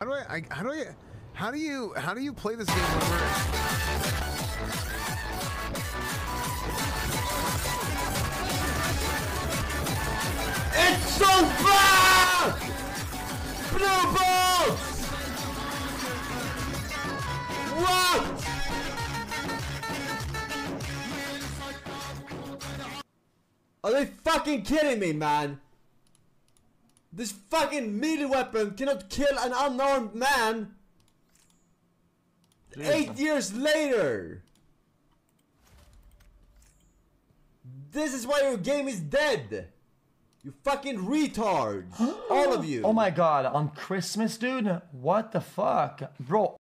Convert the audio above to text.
How do you play this game over? It's so bad! Blue balls! What? Are they fucking kidding me, man? This fucking melee weapon cannot kill an unarmed man 8 years later. This is why your game is dead. You fucking retards. All of you. Oh my god, on Christmas, dude? What the fuck? Bro,